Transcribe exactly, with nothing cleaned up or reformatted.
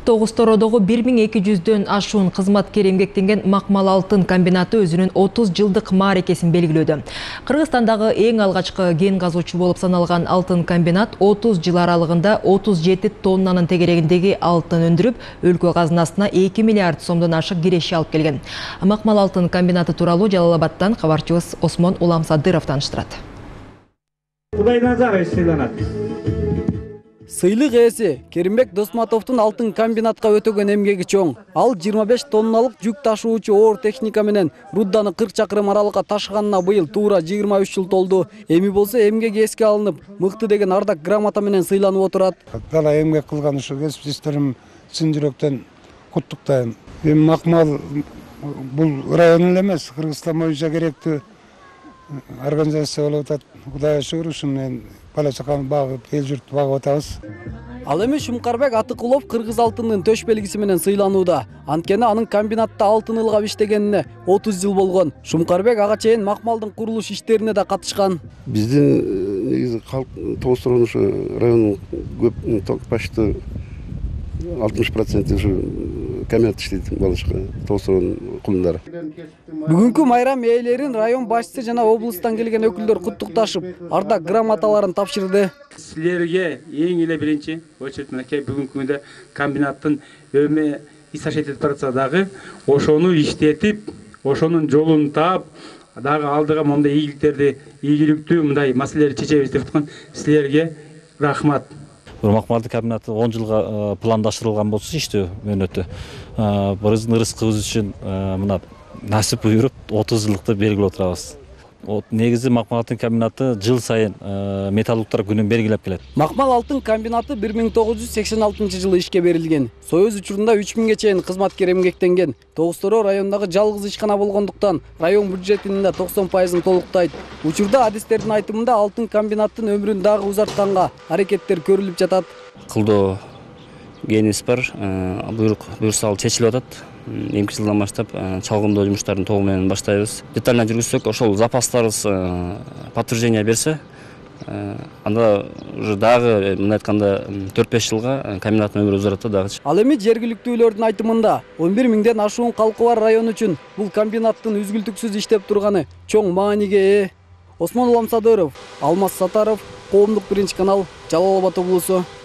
Тогустородогу бир миң эки жүздөн ашуун кызматкер эмгектенген Макмал алтын комбинаты өзүнүн отуз жылдык мааракесин белгилөөдө. Кыргызстандагы эң алгачкы кен казуучу болуп саналган алтын комбинат отуз жыл аралыгында отуз жети тоннанын тегерегиндеги алтын өндүрүп, өлкө казынасына эки миллиард сомдон ашык киреше алып келген. Макмал алтын комбинаты тууралуу Жалал Абадтан кабарчыбыз Осмон Уламсадыров таныштырат. Сыйлык ээси Керимбек Досматовдун алтын комбинатка өтөгөн эмгеги чоң. Ал жыйырма беш тонналык жүк ташуучу оор техника менен Рудданы кырк чакырым аралыкка ташыганына быйыл туура жыйырма үч жыл толду. Эми болсо эмгеги эске алынып, мыкты деген ардак грамота менен сыйланып отурат. Дала эмгек кылган ушу кесиптештерим чын жүрөктөн куттуктайм. Эми Макмал бул район эле эмес, Кыргызстан боюнча керектүү организация болуп атат. Кудайга шүгүр, ушуну бала чаканы багып, эл журтту багып атабыз. Ал эми Шумкарбек Атыкулов кыргыз алтынынын төш белгиси менен сыйланууда. Анткени анын комбинатта алтын ылгап иштегенине отуз жыл болгон. Шумкарбек ага чейин Макмалдын курулуш иштерине да катышкан. Биздин негизи калк Тогустордун ушу районунун көп почти алтымыш проценти ушу комбинат иштейт, балачка Тогустордун кулундары. Бүгүнкү майрам ээлерин район башчысы жана облустан келген өкүлдөр куттукташып, ардак грамоталарын тапшырды. Силерге эң эле биринчи очередь менен бүгүнкү күндө комбинаттын өмө исаш этип баратса дагы ошону иштетип, ошонун жолун таап, дагы алдыга мондай ийгиликтерди, ийгиликтүү мындай маселелерди чечебиз деп аткан силерге рахмат. Макмалдын комбинаты он жылга пландаштырылган болсо иштөө мөөнөтү. Биздин ырыскыбыз үчүн мына насип буйруп отуз жылдыкты белгилеп отурабыз. Негизи Макмал алтын комбинаты жыл сайын металлургтар күнүн белгилеп келет. Макмал алтын комбинаты бир миң тогуз жүз сексен алтынчы жылы ишке берилген. Союз учурунда үч миңге чейин кызматкер эмгектенген. Тогусторо райондагы жалгыз ишкана болгондуктан район бюджетинин да токсон пайызын толуктайт. Учурда адистердин айтымында алтын комбинаттын өмүрүн дагы узартканга аракеттер көрүлүп жатат. Кылдоо кенибиз бар, буйрук буюрса чечилип атат. Эмки жылдан баштап чалгындоо жумуштарын толугу менен баштайбыз. Детально жүргүзсөк, ошол запастарыбыз подтверждение берсе, анда уже дагы мындай айтканда төрт беш жылга комбинаттын өмүрү узарат дагы. Ал эми жергиликтүүлөрдүн айтымында он бир миңден ашуун калкы бар район үчүн бул комбинаттын үзгүлтүксүз иштеп турганы чоң мааниге ээ. Осмон Уламсадыров, Алмаз Сатаров, Коомдук биринчи канал, Жалал Абад облусу.